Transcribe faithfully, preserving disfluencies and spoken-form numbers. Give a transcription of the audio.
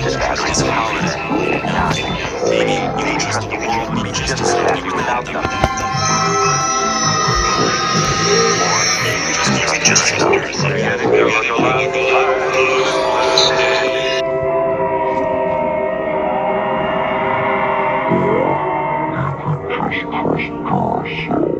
This battery is a holiday. Maybe you can trust the world would be just as happy without them. Just Duracell. Get it going a lot of life.